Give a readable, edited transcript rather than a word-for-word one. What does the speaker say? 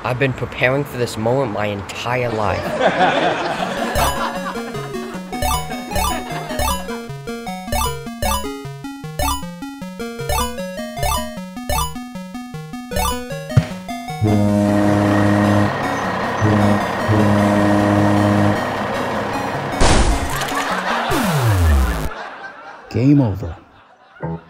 I've been preparing for this moment my entire life. Game over.